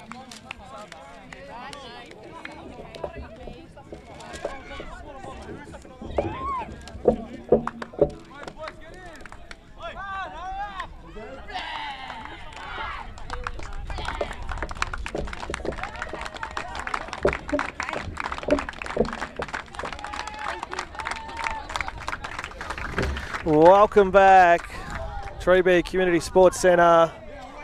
Welcome back, Treeby Community Sports Centre,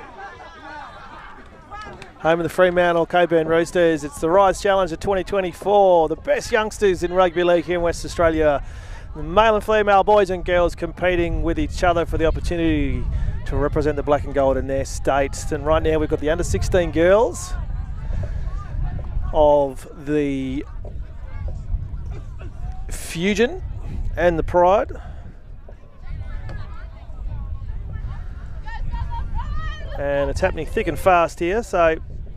home of the Fremantle Cockburn Roosters. It's the Rise Challenge of 2024, the best youngsters in rugby league here in West Australia. The male and female boys and girls competing with each other for the opportunity to represent the black and gold in their states. And right now we've got the under 16 girls of the Fusion and the Pride. And it's happening thick and fast here, so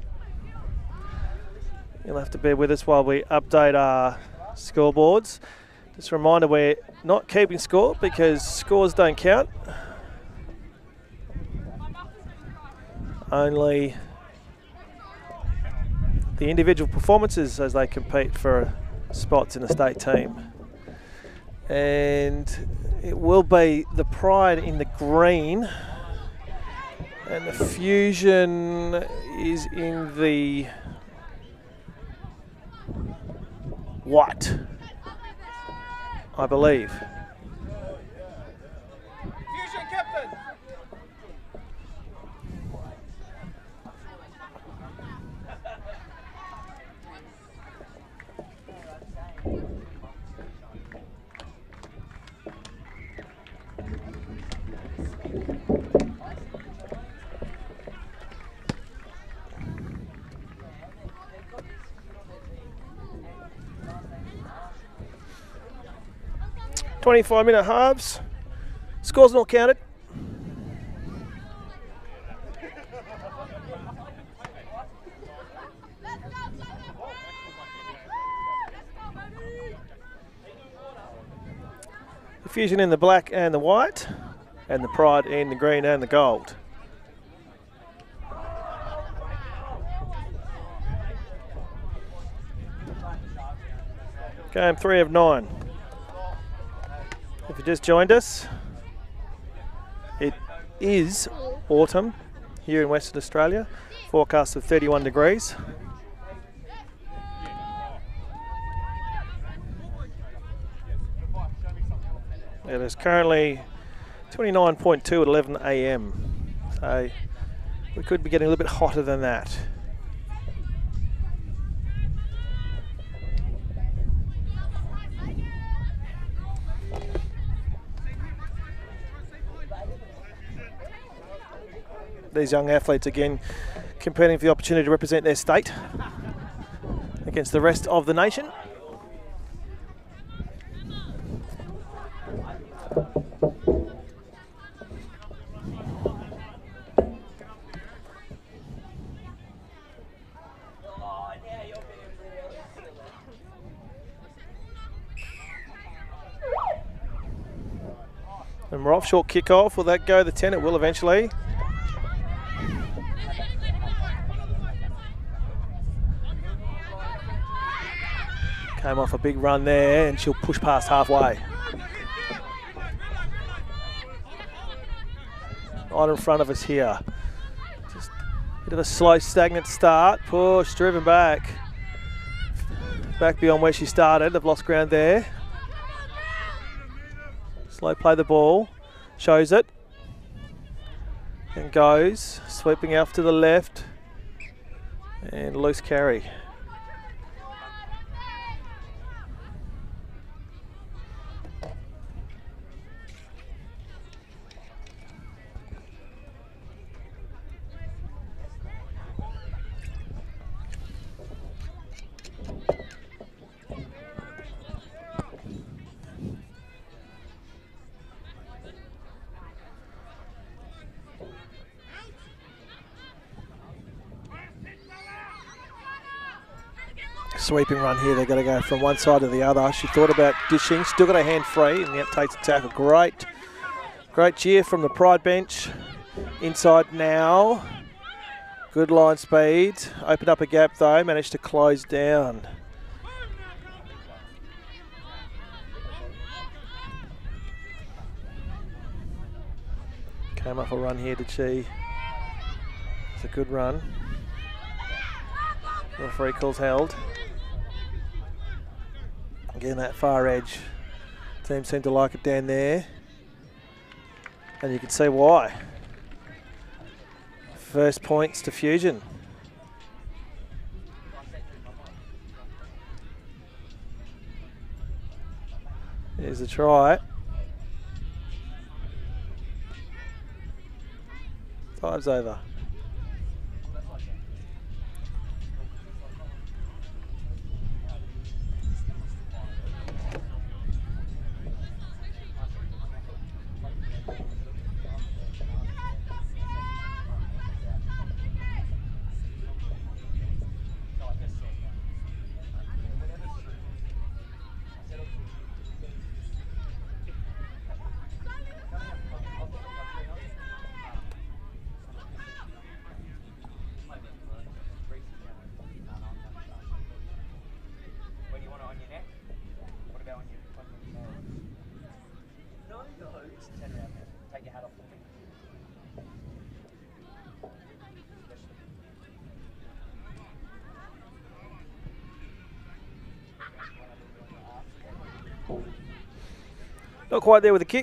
you'll have to bear with us while we update our scoreboards. Just a reminder, we're not keeping score because scores don't count. Only the individual performances as they compete for spots in the state team. And it will be the Pride in the green. And the Fusion is in the white, I believe. Fusion captain. .5-minute halves. Scores not counted. The Fusion in the black and the white, and the Pride in the green and the gold. Game 3 of 9. If you just joined us, it is autumn here in Western Australia, forecast of 31 degrees. It is currently 29.2 at 11 a.m. So we could be getting a little bit hotter than that. These young athletes again competing for the opportunity to represent their state against the rest of the nation. And we're off short kickoff. Will that go the 10? It will eventually. Came off a big run there and she'll push past halfway. Right in front of us here. Just a bit of a slow, stagnant start. Push, driven back. Back beyond where she started. They've lost ground there. Slow play the ball. Shows it. And goes. Sweeping out to the left. And loose carry. Sweeping run here, they've got to go from one side to the other. She thought about dishing, still got her hand free, and yet takes a tackle. Great cheer from the Pride bench. Inside now. Good line speed. Opened up a gap though, managed to close down. Came off a run here, did she? It's a good run. Referee calls held. Again, that far edge. Team seem to like it down there. And you can see why. First points to Fusion. Here's a try. Time's over. Not quite there with the kick.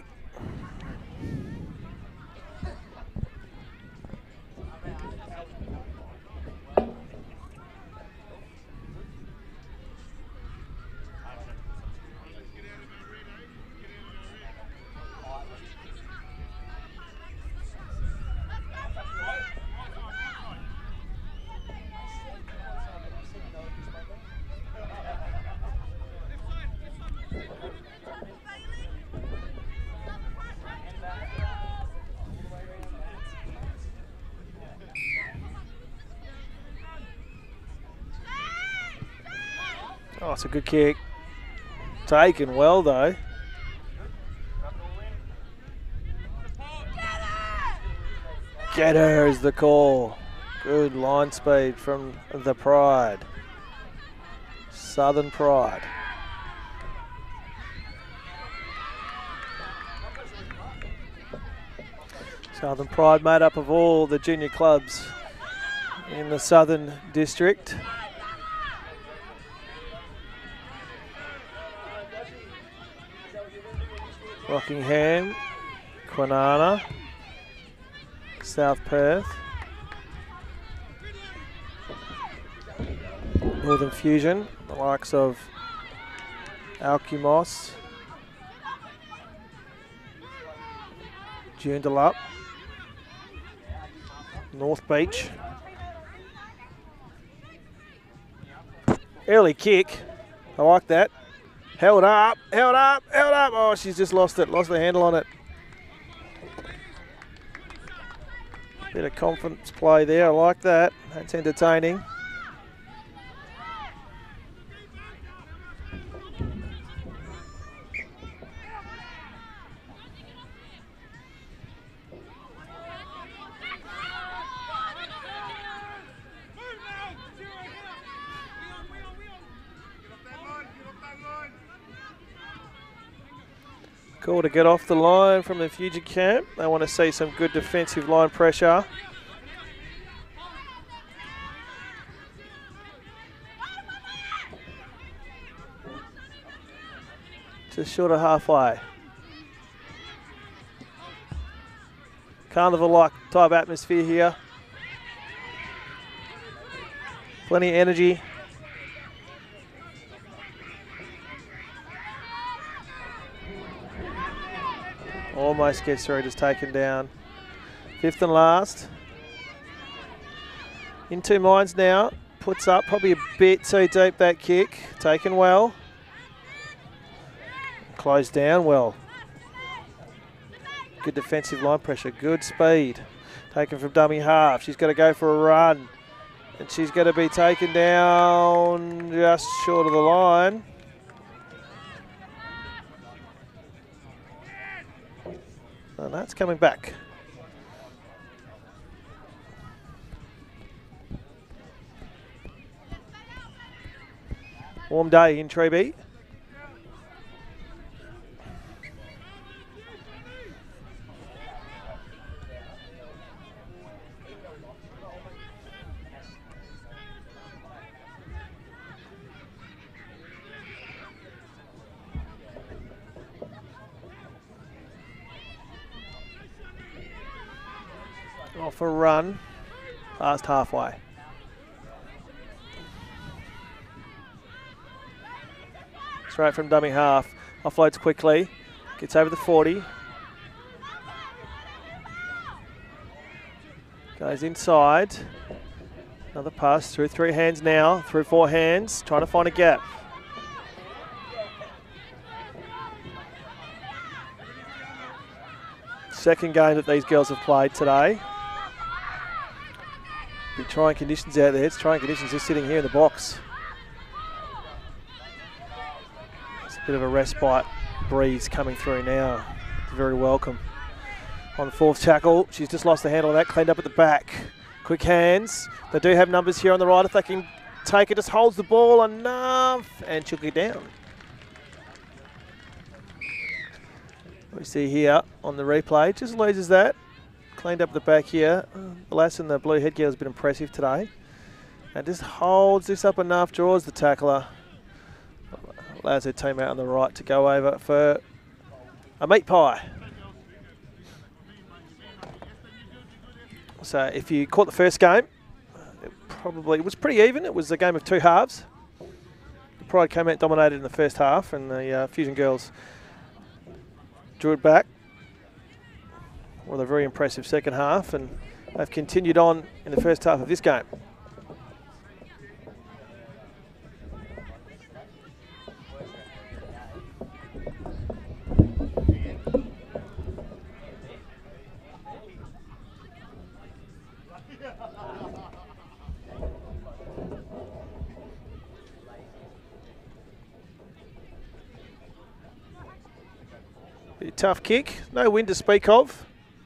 Oh, it's a good kick. Taken well, though. Get her is the call. Good line speed from the Pride. Southern Pride. Southern Pride made up of all the junior clubs in the Southern District. Rockingham, Kwinana, South Perth, Northern Fusion, the likes of Alkimos, Joondalup, North Beach. Early kick, I like that. Held up, held up, held up. Oh, she's just lost it, lost the handle on it. Bit of confidence play there, I like that. That's entertaining. Call to get off the line from the Fusion camp. They want to see some good defensive line pressure. Just short of halfway. Carnival-like type atmosphere here. Plenty of energy. Almost gets through, just taken down. Fifth and last. In two minds now. Puts up probably a bit too deep, that kick. Taken well. Closed down well. Good defensive line pressure. Good speed. Taken from dummy half. She's got to go for a run. And she's going to be taken down just short of the line. And that's coming back. Warm day in Treeby. Off a run, past halfway. Straight from dummy half, offloads quickly, gets over the 40. Goes inside, another pass through 3 hands now, through 4 hands, trying to find a gap. Second game that these girls have played today. Be trying conditions out there. It's trying conditions just sitting here in the box. It's a bit of a respite breeze coming through now. It's very welcome. On the 4th tackle, she's just lost the handle of that, cleaned up at the back. Quick hands. They do have numbers here on the right if they can take it. Just holds the ball enough and she'll get down. We see here on the replay, just loses that. Cleaned up the back here. The lass in the blue headgear has been impressive today. And just holds this up enough, draws the tackler. Allows her team out on the right to go over for a meat pie. So if you caught the first game, it was pretty even. It was a game of 2 halves. The Pride came out dominated in the first half and the Fusion girls drew it back. Well, a very impressive second half, and they've continued on in the first half of this game. Be a tough kick, no wind to speak of.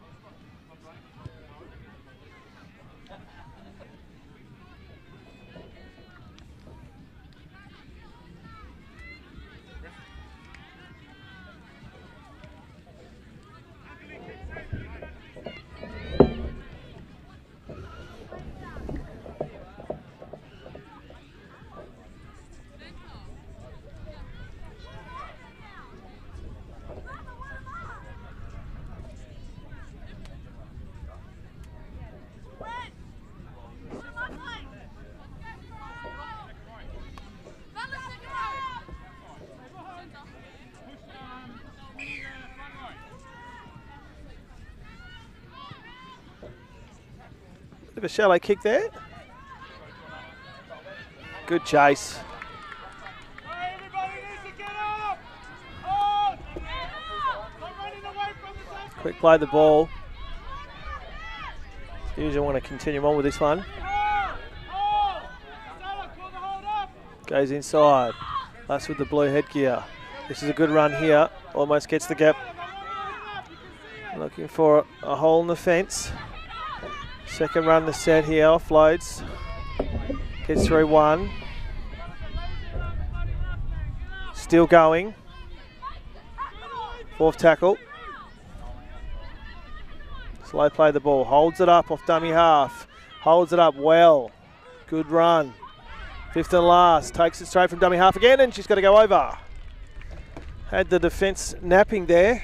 Bit of a shallow kick there. Good chase. Quick play the ball. Usually want to continue on with this one. Goes inside. That's with the blue headgear. This is a good run here. Almost gets the gap. Looking for a hole in the fence. Second run the set here, offloads. Gets through 1. Still going. 4th tackle. Slow play the ball. Holds it up off dummy half. Holds it up well. Good run. 5th and last. Takes it straight from dummy half again and she's got to go over. Had the defence napping there.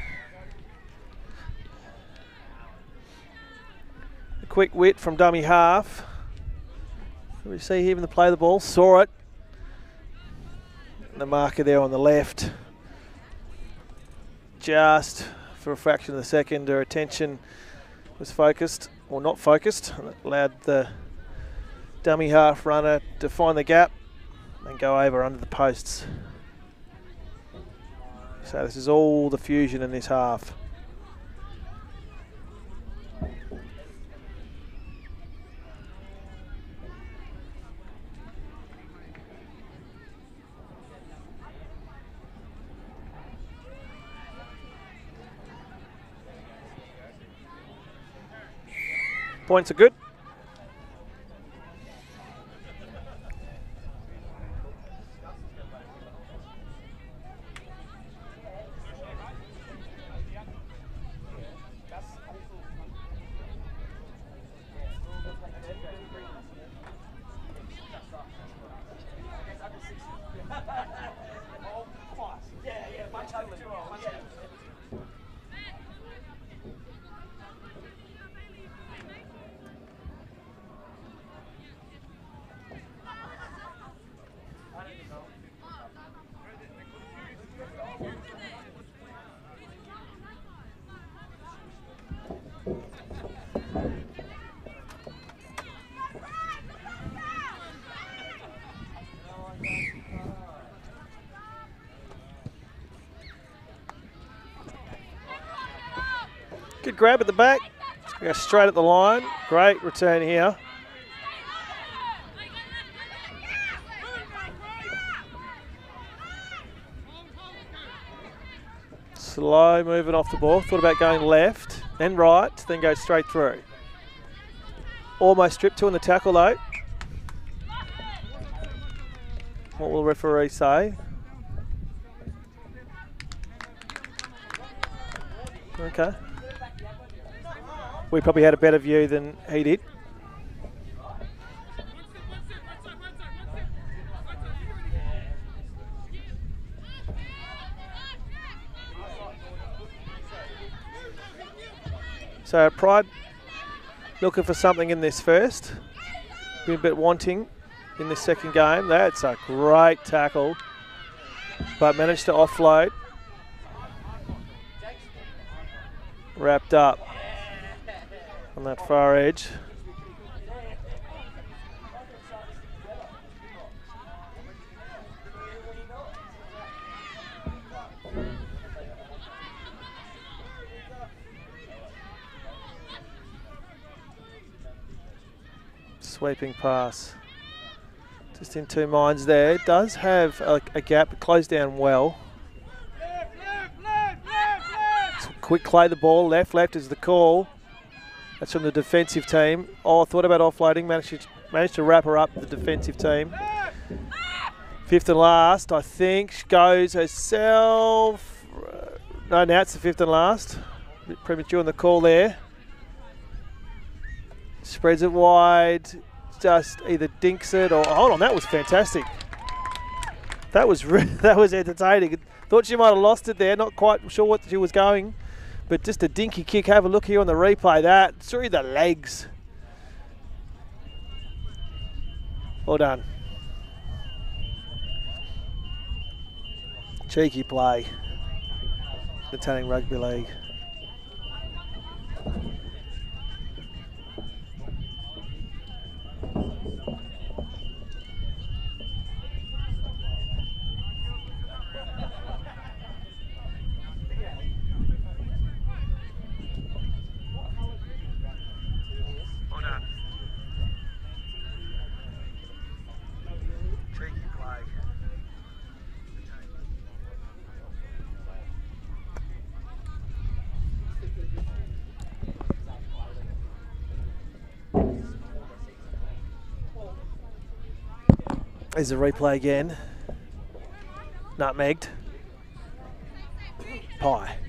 Quick wit from dummy half. We see even the play of the ball, saw it. And the marker there on the left. Just for a fraction of a second, her attention was focused, or not focused, and it allowed the dummy half runner to find the gap and go over under the posts. So this is all the Fusion in this half. Points are good. good grab at the back. Go straight at the line. Great return here. Slow moving off the ball. Thought about going left and right, then go straight through. Almost stripped to in the tackle though. What will the referee say? Okay. We probably had a better view than he did. So Pride looking for something in this first. Been a bit wanting in this second game. That's a great tackle, but managed to offload. Wrapped up on that far edge. Sweeping pass. Just in two minds there. It does have a gap, it closed down well. Quick play the ball, left is the call. That's from the defensive team. Oh, I thought about offloading, managed to wrap her up, the defensive team. Fifth and last, I think, goes herself. No, now it's the fifth and last. A bit premature on the call there. Spreads it wide, just either dinks it or, hold on, that was fantastic. That was entertaining. Thought she might have lost it there, not quite sure what she was going. But just a dinky kick. Have a look here on the replay. That through the legs. Well done. Cheeky play. The Tanning Rugby League. There's a replay again. Nutmegged. Pie.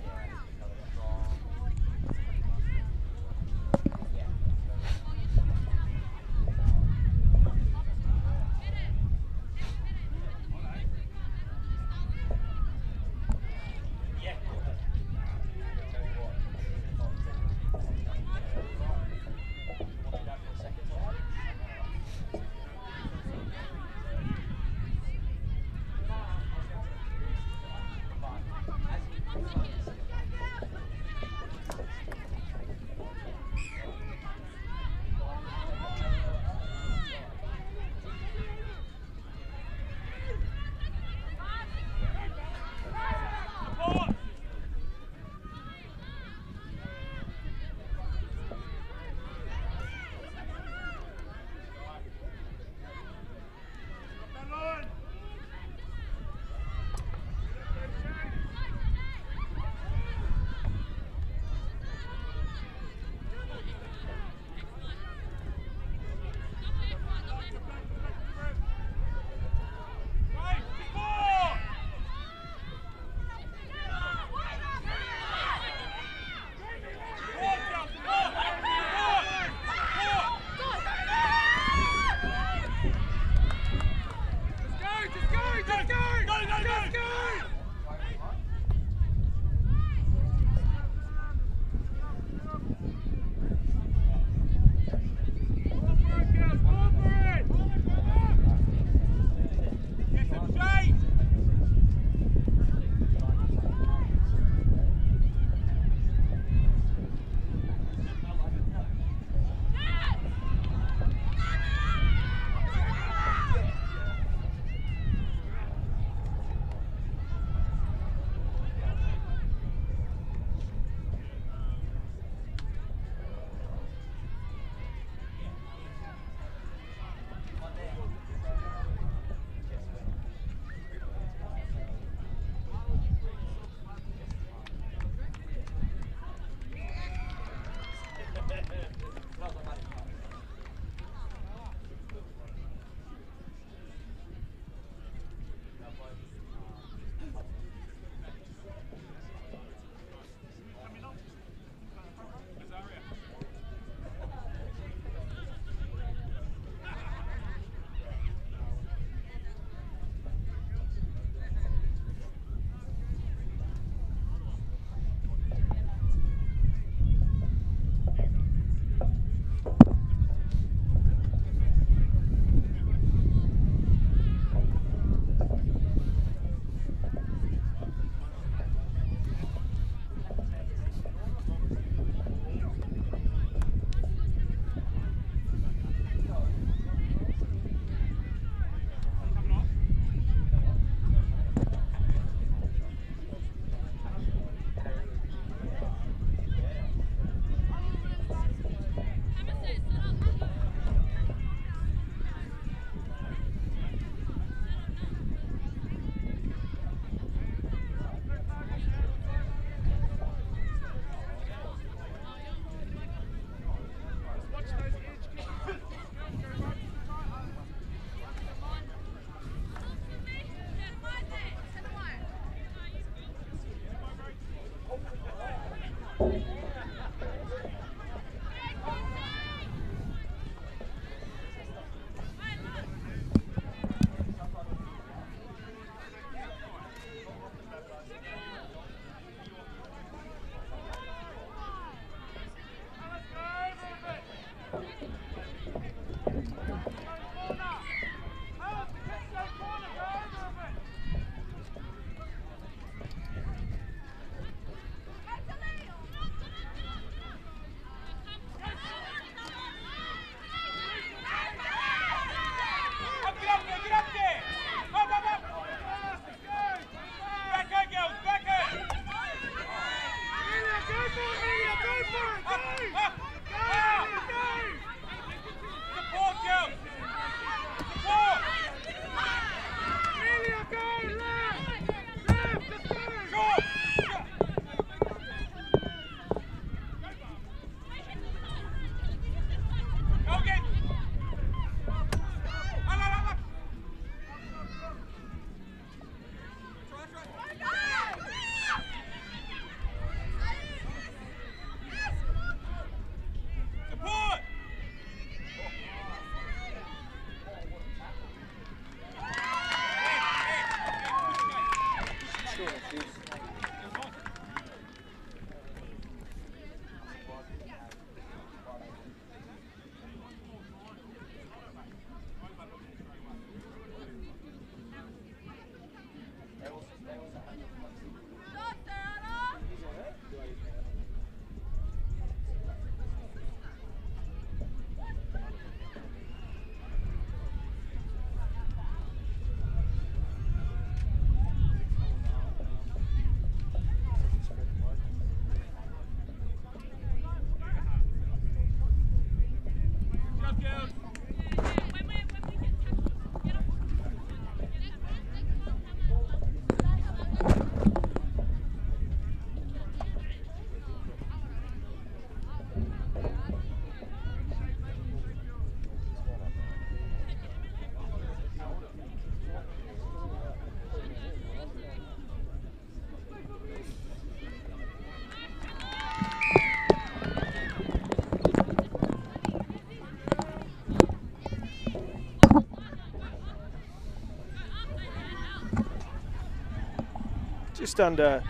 Just under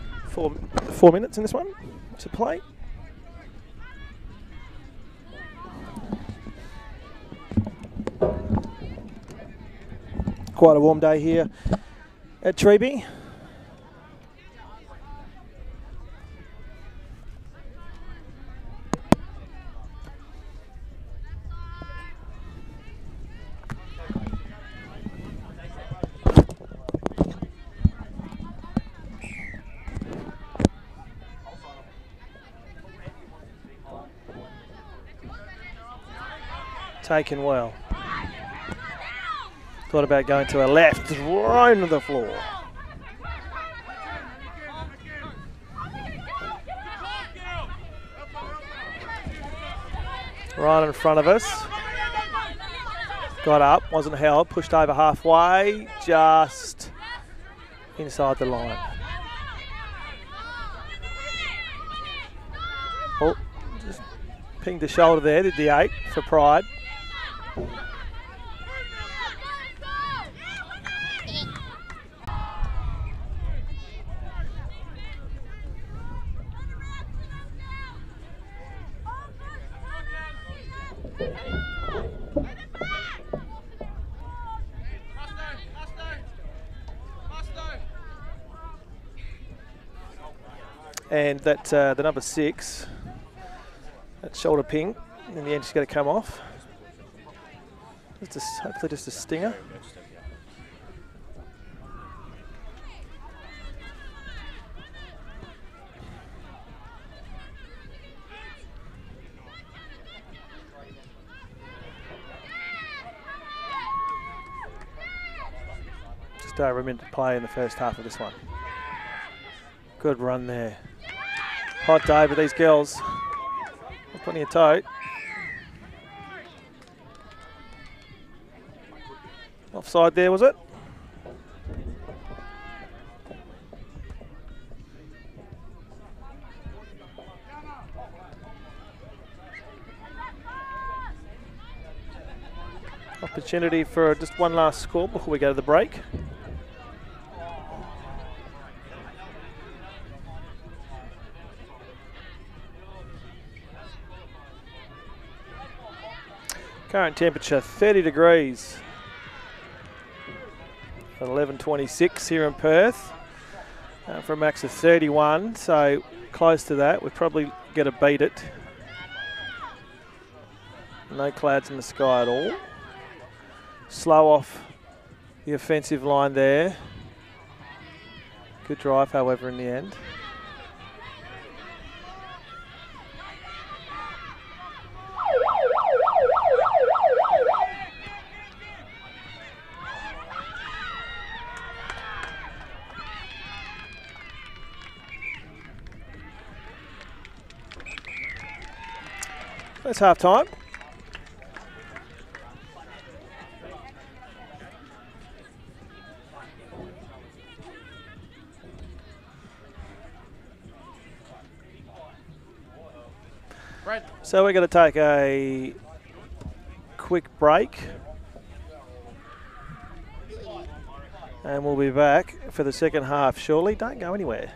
four minutes in this one to play. Quite a warm day here at Treeby. Taken well. Thought about going to her left, thrown to the floor. Right in front of us. Got up, wasn't held, pushed over halfway, just inside the line. Oh, just pinged the shoulder there, did the 8 for Pride. And that the number 6, that shoulder ping, in the end she's going to come off. Hopefully just a stinger. Just over a minute to play in the first half of this one. Good run there. Hot day, but these girls have plenty of toe. Offside there, was it? Opportunity for just one last score before we go to the break. Current temperature 30 degrees. 11:26 here in Perth. For a max of 31, so close to that. We'll probably get to beat it. No clouds in the sky at all. Slow off the offensive line there. Good drive, however, in the end. That's half time. Right. So we're going to take a quick break. And we'll be back for the second half shortly. Don't go anywhere.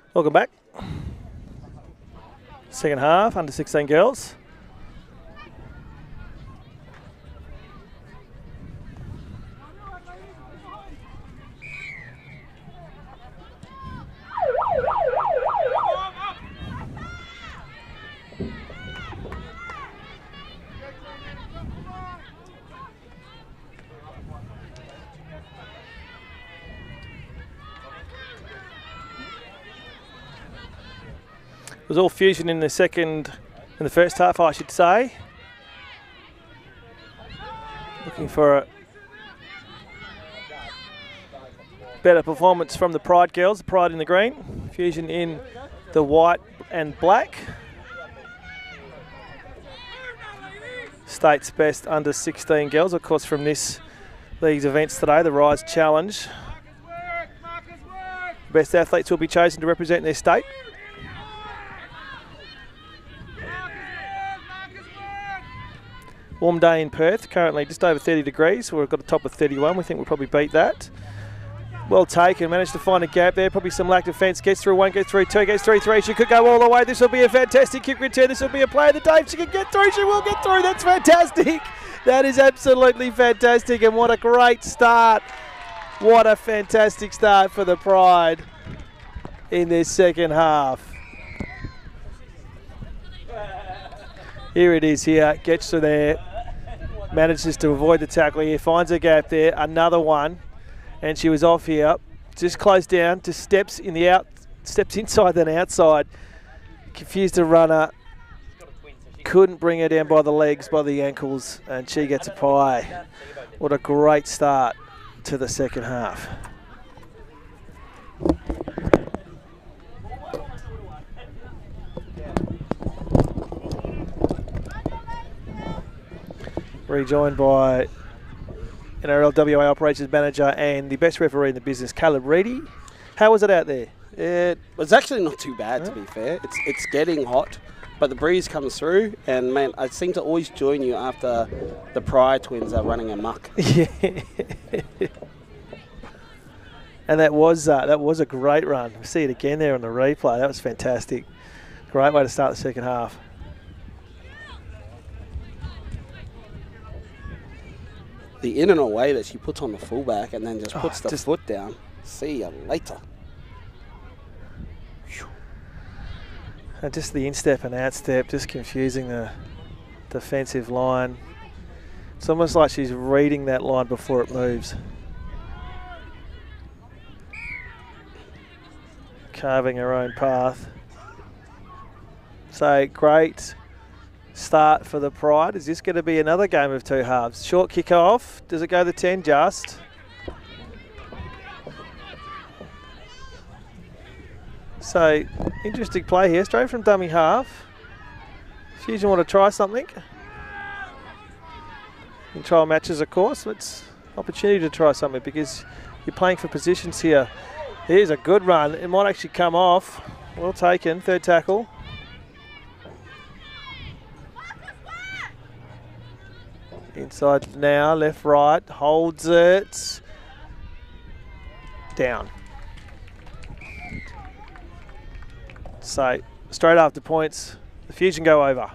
Welcome back. Second half, under 16 girls. It was all fusion in the first half, I should say. Looking for a better performance from the Pride girls. The Pride in the green, fusion in the white and black. State's best under 16 girls, of course, from this league's events today, the Rise Challenge. Best athletes will be chosen to represent their state. Warm day in Perth, currently just over 30 degrees. We've got a top of 31. We think we'll probably beat that. Well taken, managed to find a gap there. Probably some lack of defence. Gets through one, gets through two, gets through three. She could go all the way. This will be a fantastic kick return. This will be a play of the day. If she can get through, she will get through. That's fantastic. That is absolutely fantastic. And what a great start. What a fantastic start for the Pride in this second half. Here it is here. Gets to there. Manages to avoid the tackle here. Finds a gap there. Another one. And she was off here. Just closed down. Just steps inside then outside. Confused the runner. Couldn't bring her down by the legs, by the ankles. And she gets a pie. What a great start to the second half. Rejoined by NRL WA Operations Manager and the best referee in the business, Caleb Reedy. How was it out there? It was actually not too bad, to be fair. It's getting hot, but the breeze comes through, and man, I seem to always join you after the Pride twins are running amok. Yeah. And that was a great run. We see it again there on the replay. That was fantastic. Great way to start the second half. The in and away that she puts on the fullback and then just puts the foot down. See you later. And just the instep and outstep, just confusing the defensive line. It's almost like she's reading that line before it moves. Carving her own path. So great start for the Pride. Is this going to be another game of two halves? Short kick off. Does it go the 10 just? So interesting play here. Straight from dummy half. Fusion want to try something. In trial matches, of course. It's an opportunity to try something because you're playing for positions here. Here's a good run. It might actually come off. Well taken. Third tackle. Inside now, left, right, holds it, down. So, straight after points, the Fusion go over.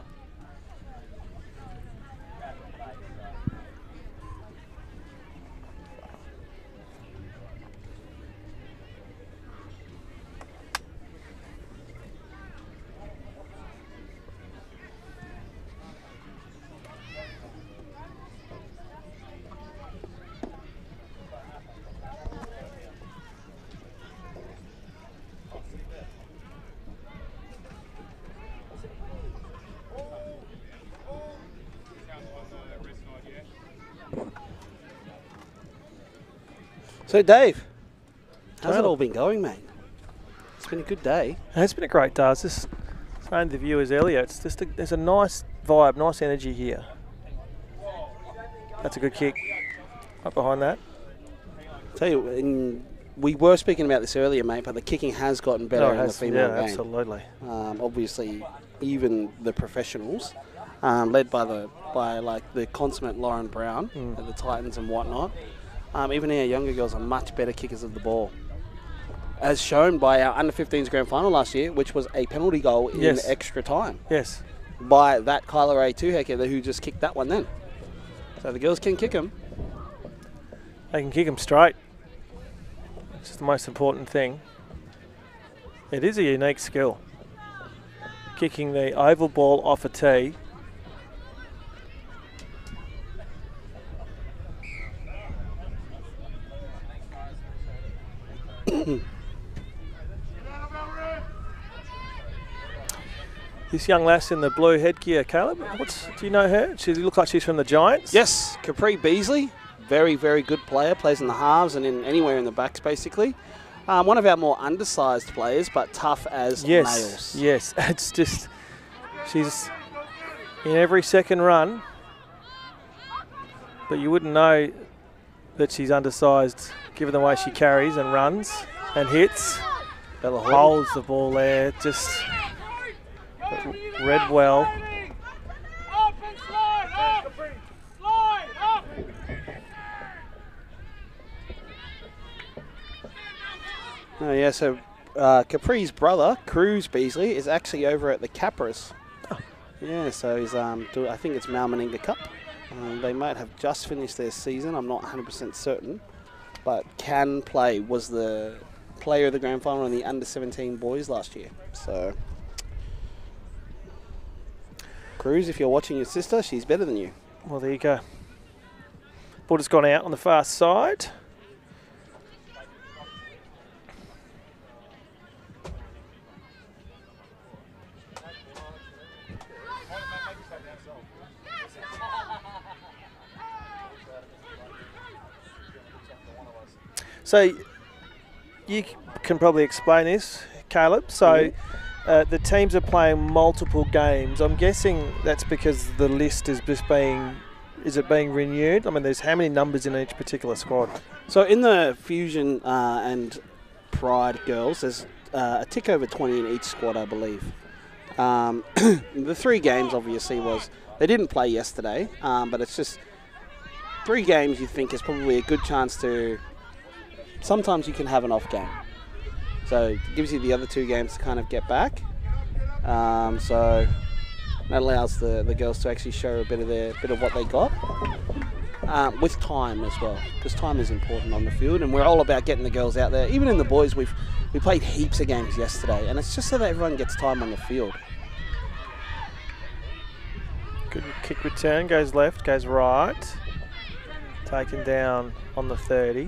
So Dave, how's it all been going, mate? It's been a good day. It's been a great day. I was just saying to the viewers earlier, it's just there's a nice vibe, nice energy here. That's a good kick. Right behind that. Tell you, we were speaking about this earlier, mate, but the kicking has gotten better in the female game. Absolutely. Obviously, even the professionals, led by the consummate Lauren Brown at the Titans and whatnot. Even our younger girls are much better kickers of the ball. as shown by our under-15s grand final last year, which was a penalty goal in Yes. extra time Yes. by that Kyla Ray Tuhecker who just kicked that one then. So the girls can kick them. They can kick them straight. It's the most important thing. It is a unique skill. Kicking the oval ball off a tee. This young lass in the blue headgear, Caleb, do you know her? She looks like she's from the Giants. Yes, Capri Beasley, very, very good player, plays in the halves and in anywhere in the backs basically. One of our more undersized players, but tough as nails. Yes, it's just, she's in every second run, but you wouldn't know that she's undersized given the way she carries and runs and hits. Bella Holds the ball there, just read well. Oh yeah, so Capri's brother, Cruz Beasley, is actually over at the Capras. Oh. Yeah, so he's I think it's Mal Meninga Cup. They might have just finished their season. I'm not 100% certain, but Can Play was the player of the grand final in the under-17 boys last year. So Cruz, if you're watching your sister, she's better than you. Well, there you go. Ball has gone out on the far side. So you can probably explain this, Caleb. So the teams are playing multiple games. I'm guessing that's because the list is just being renewed? I mean, there's how many numbers in each particular squad? So in the Fusion and Pride girls, there's a tick over 20 in each squad, I believe. The 3 games obviously they didn't play yesterday, but it's just 3 games you think is probably a good chance to. Sometimes you can have an off game, so it gives you the other 2 games to kind of get back. So that allows the girls to actually show a bit of what they got with time as well, because time is important on the field, and we're all about getting the girls out there. Even in the boys, we played heaps of games yesterday, and it's just so that everyone gets time on the field. Good kick return, goes left, goes right. Taken down on the 30.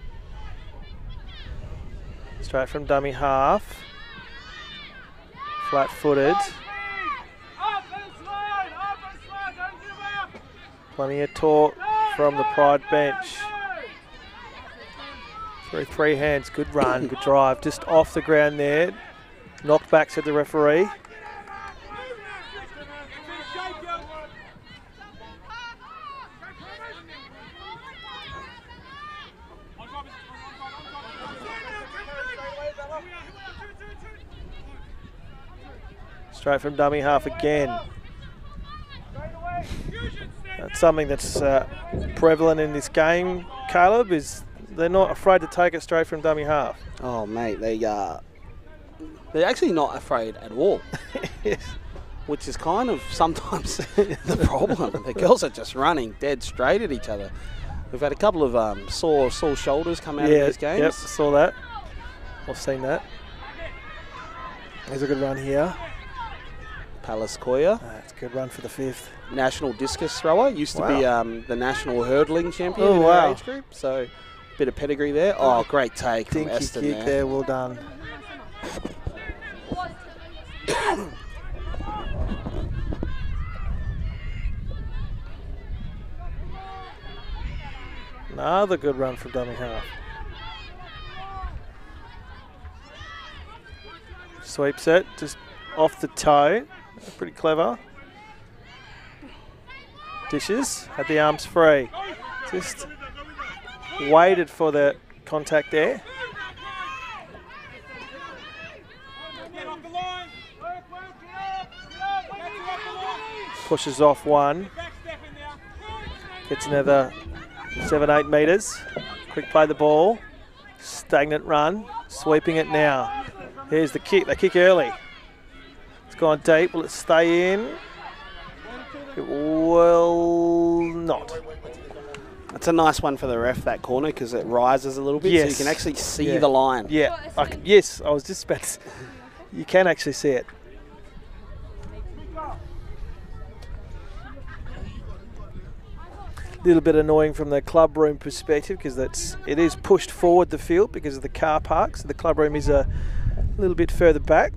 Straight from dummy half. Flat-footed. Plenty of torque from the Pride bench. Through 3 hands, good run, good drive. Just off the ground there. Knocked back, said the referee. Straight from dummy half again. That's something that's prevalent in this game, Caleb, is they're not afraid to take it straight from dummy half. Oh, mate, they're actually not afraid at all. Yes. Which is kind of sometimes the problem. The girls are just running dead straight at each other. We've had a couple of sore shoulders come out of these games. Yep, saw that. I've seen that. There's a good run here. Palace Koya. That's a good run for the 5th. National discus thrower. Used to be the national hurdling champion in our age group. So, bit of pedigree there. Oh, great take from Eston kick there. Well done. Another good run from dummy half. Sweeps it, just off the toe. Pretty clever. Dishes, had the arms free. Just waited for the contact there. Pushes off one. Gets another 7-8 metres. Quick play the ball. Stagnant run. Sweeping it now. Here's the kick. They kick early. It's gone deep. Will it stay in? It will not. That's a nice one for the ref, that corner, because it rises a little bit, Yes. so you can actually see the line. Yeah. Yes, I was just about to. You can actually see it. Little bit annoying from the club room perspective because it is pushed forward the field because of the car park. So the club room is a little bit further back.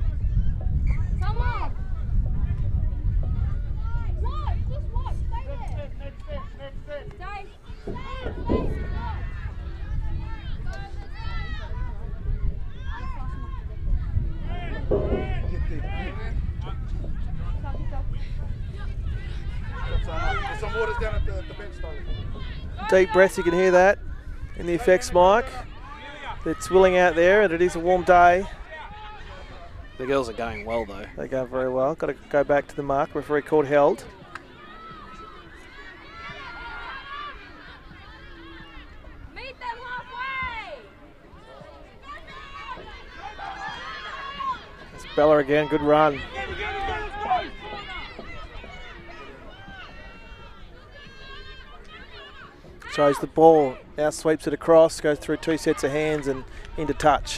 Deep breaths, you can hear that in the effects mic. It's willing out there and it is a warm day. The girls are going well, though. They go very well. Got to go back to the mark. Referee called held. Meet them halfway. It's Bella again. Good run. Throws the ball, now sweeps it across, goes through two sets of hands and into touch.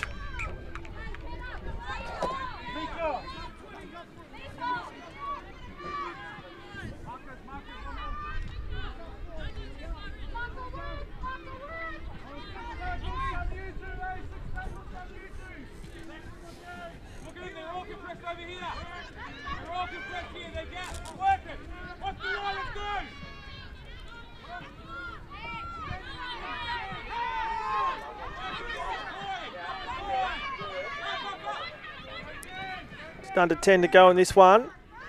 Under 10 to go in this one.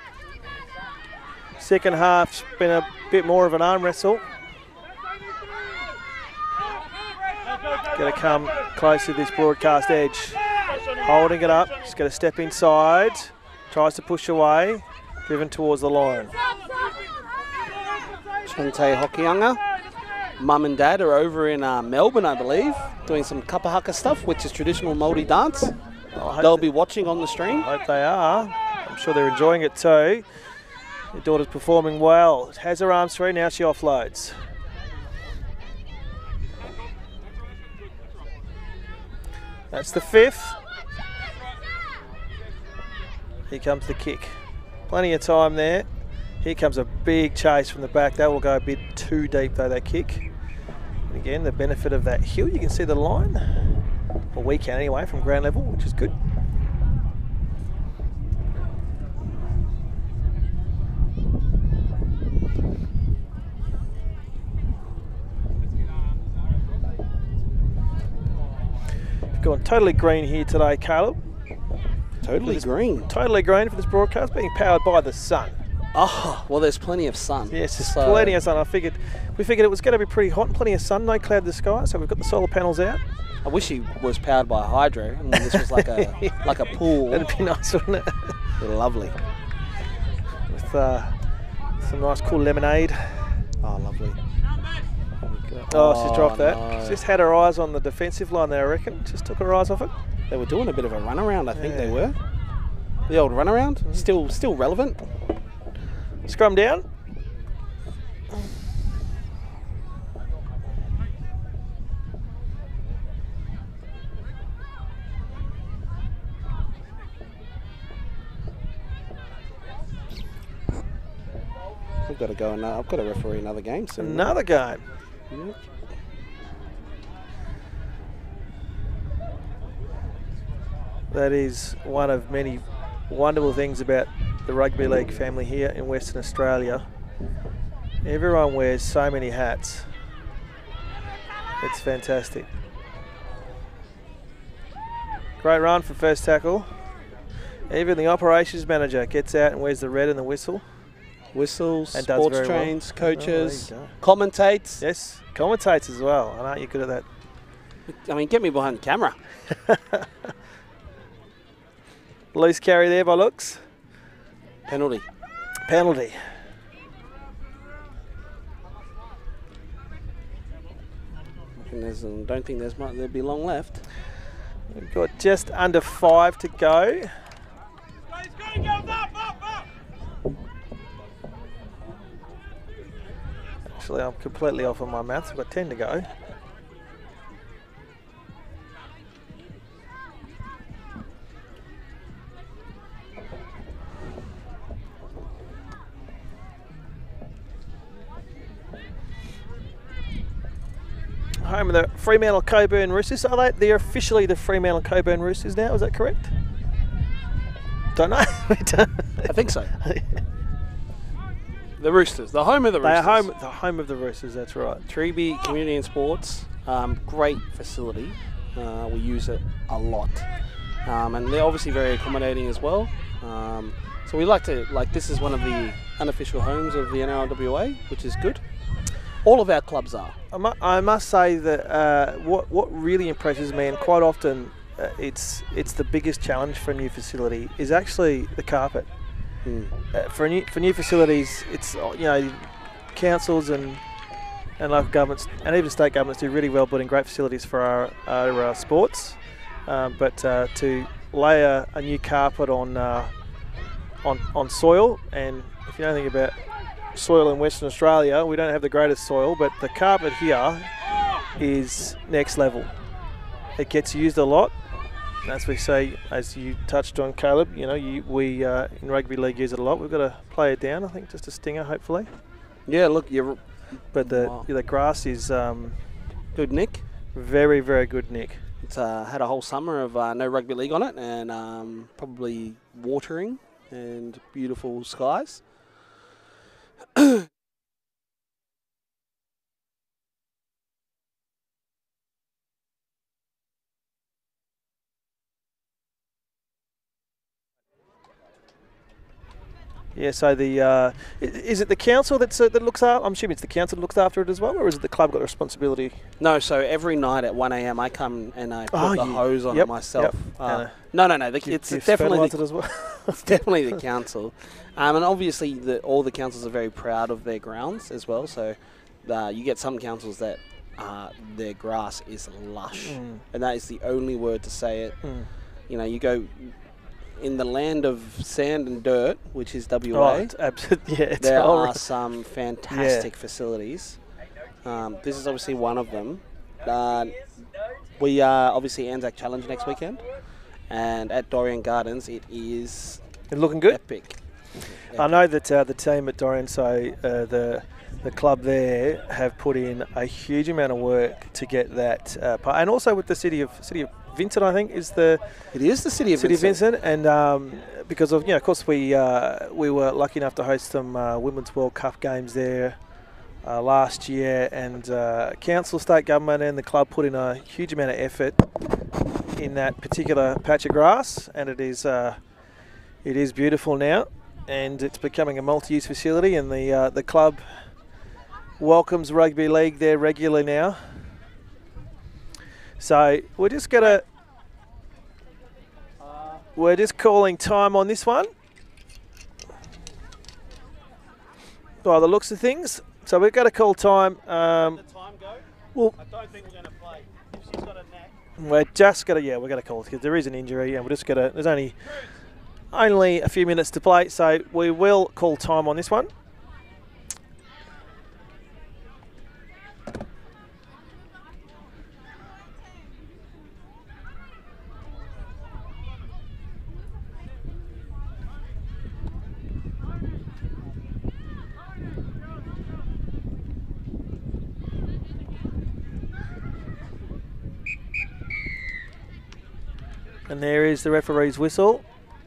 Second half's been a bit more of an arm wrestle. Got to come close to this broadcast edge. Holding it up, just got to step inside. Tries to push away, driven towards the line. Shante Hokianga. Mum and Dad are over in Melbourne, I believe, doing some kapahaka stuff, which is traditional Māori dance. They'll be watching on the stream. I hope they are. I'm sure they're enjoying it too. Your daughter's performing well. Has her arms free, now she offloads. That's the fifth. Here comes the kick. Plenty of time there. Here comes a big chase from the back. That will go a bit too deep though, that kick. And again, the benefit of that hill, you can see the line. Well, we can anyway from ground level, which is good. We've gone totally green here today, Caleb. Totally green. Totally green for this broadcast, being powered by the sun. Oh, well, there's plenty of sun. Yes, there's plenty of sun. We figured it was going to be pretty hot and plenty of sun, no cloud in the sky, so we've got the solar panels out. I wish he was powered by hydro and this was like a like a pool. That'd be nice, wouldn't it? Lovely. With some nice cool lemonade. Oh, lovely. Oh, she's dropped that. No. She's just had her eyes on the defensive line there, I reckon. Just took her eyes off it. They were doing a bit of a runaround, I think they were. The old runaround, still relevant. Scrum down. I've got to go and I've got to referee another game soon. Another game. Yep. That is one of many wonderful things about the rugby league family here in Western Australia. Everyone wears so many hats. It's fantastic. Great run for first tackle. Even the operations manager gets out and wears the red and the whistle. Whistles, And does sports very well. trains, coaches, Oh, there you commentates. Yes, commentates as well. And aren't you good at that? I mean, get me behind the camera. Loose carry there by looks. Penalty. Penalty. Don't think there'll be long left. We've got just under 5 to go. Actually, I'm completely off on my maths. We've got 10 to go. Home of the Fremantle Coburn Roosters. Are they're officially the Fremantle Coburn Roosters now? Is that correct? Don't know. I think so. The Roosters, the home of the Roosters. They are the home of the Roosters. That's right. Treeby Community and Sports, great facility. We use it a lot, and they're obviously very accommodating as well. So we like to this is one of the unofficial homes of the NRLWA, which is good. All of our clubs are. I must say that what really impresses me, and quite often it's the biggest challenge for a new facility, is actually the carpet. For new facilities, it's councils and local governments and even state governments do really well building great facilities for our sports, but to lay a new carpet on soil, and if you know anything about soil in Western Australia, we don't have the greatest soil, but the carpet here is next level. It gets used a lot. As we say, as you touched on, Caleb, we in rugby league use it a lot. We've got to play it down, I think, just a stinger, hopefully. Yeah, look, but the grass is good nick. Very, very good nick. It's had a whole summer of no rugby league on it, and probably watering and beautiful skies. Yeah, so is it the council that looks after? I'm assuming it's the council that looks after it as well, or is it the club got the responsibility? No, so every night at 1 a.m. I come and I put the hose on it myself. Yep. No. It's definitely it as well. it's definitely the council, and obviously all the councils are very proud of their grounds as well. So you get some councils that their grass is lush, and that is the only word to say it. You go in the land of sand and dirt, which is WA. There are some fantastic facilities. This is obviously one of them. We are obviously Anzac Challenge next weekend, and at Dorrien Gardens it is looking good. Epic. I know that the team at Dorrien, the club there, have put in a huge amount of work to get that part, and also with the city of Vincent, I think, is the... It is the city of Vincent, and because of, of course, we were lucky enough to host some Women's World Cup games there last year, and council, state government and the club put in a huge amount of effort in that particular patch of grass, and it is beautiful now, and it's becoming a multi-use facility, and the club welcomes rugby league there regularly now. So we're just calling time on this one by the looks of things. So we've got to call time. The time go? Well, I don't think we're going to play. If she's got a neck. We're just going to, we're going to call it because there is an injury, and we're just going to. There's only a few minutes to play, so we will call time on this one. And there is the referee's whistle.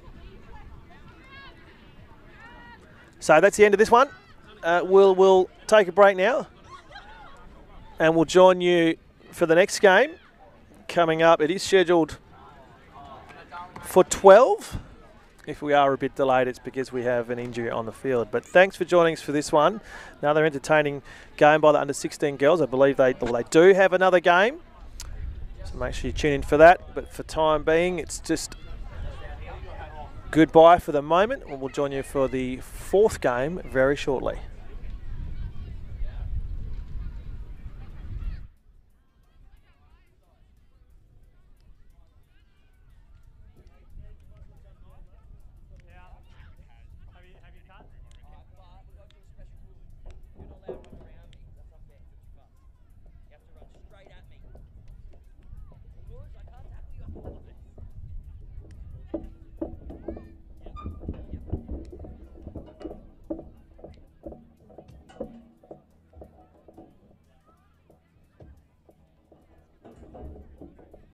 So that's the end of this one. We'll take a break now, and we'll join you for the next game coming up. It is scheduled for 12. If we are a bit delayed, it's because we have an injury on the field. But thanks for joining us for this one. Another entertaining game by the under-16 girls. I believe they do have another game. So make sure you tune in for that. But for time being, it's just goodbye for the moment. And we'll join you for the fourth game very shortly.